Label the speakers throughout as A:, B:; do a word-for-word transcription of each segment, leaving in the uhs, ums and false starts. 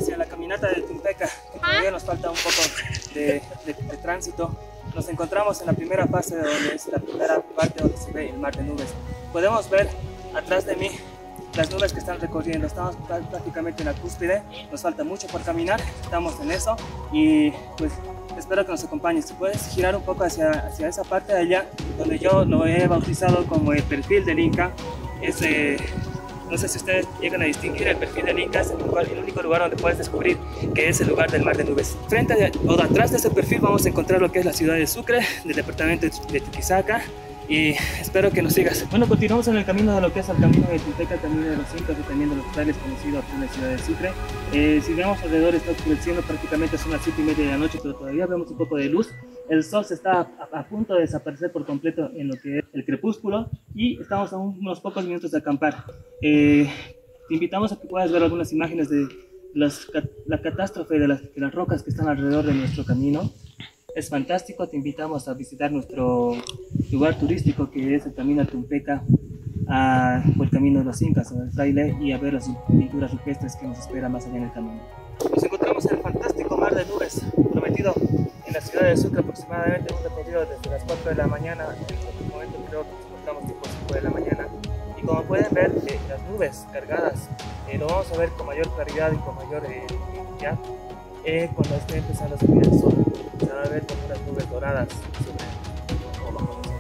A: hacia la caminata de Tumpeca, que todavía nos falta un poco de, de, de tránsito. Nos encontramos en la primera fase, donde es la primera parte donde se ve el mar de nubes. Podemos ver atrás de mí las nubes que están recorriendo. Estamos prácticamente en la cúspide, nos falta mucho por caminar, estamos en eso y pues espero que nos acompañes. Si puedes girar un poco hacia, hacia esa parte de allá, donde yo lo he bautizado como el perfil del Inca. Es, eh, no sé si ustedes llegan a distinguir, el perfil del Inca es el, lugar, el único lugar donde puedes descubrir que es el lugar del mar de nubes. Frente a, o atrás de ese perfil vamos a encontrar lo que es la ciudad de Sucre, del departamento de Chuquisaca. Y espero que nos sigas. Bueno, continuamos en el camino de lo que es el camino de Tumpeca, el camino de los Incas y también de los frailes, conocido aquí en la ciudad de Sucre. Eh, si vemos alrededor, está oscureciendo, prácticamente son las siete y media de la noche, pero todavía vemos un poco de luz. El sol se está a, a punto de desaparecer por completo en lo que es el crepúsculo y estamos a unos pocos minutos de acampar. Eh, te invitamos a que puedas ver algunas imágenes de las, la catástrofe de las, de las rocas que están alrededor de nuestro camino. Es fantástico, te invitamos a visitar nuestro lugar turístico, que es el camino a Tumpeca, a, por el camino de los Incas, al fraile, y a ver las pinturas rupestres que nos esperan más allá en el camino. Nos encontramos en el fantástico mar de nubes, prometido en la ciudad de Sucre, aproximadamente un recorrido desde las cuatro de la mañana. En este momento creo que nos encontramos tipo cinco de la mañana. Y como pueden ver, eh, las nubes cargadas eh, lo vamos a ver con mayor claridad y con mayor eh, ya. Eh, cuando esté empezando a salir el sol, se va a ver como unas nubes doradas sobre o bajo nosotros.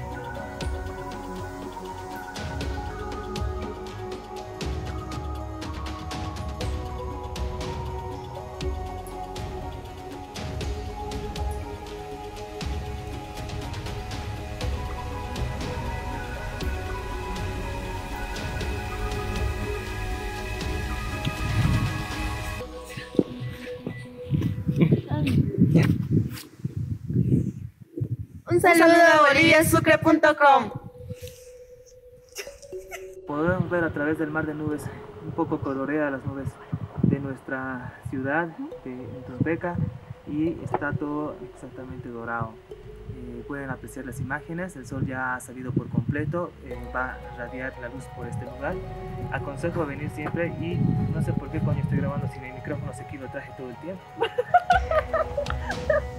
B: Un saludo a bolivia sucre punto com.
A: Podemos ver a través del mar de nubes, un poco colorea las nubes de nuestra ciudad, de Tumpeca, y está todo exactamente dorado. Eh, pueden apreciar las imágenes, el sol ya ha salido por completo, eh, va a radiar la luz por este lugar. Aconsejo venir siempre y no sé por qué coño estoy grabando sin el micrófono, se aquí lo traje todo el tiempo.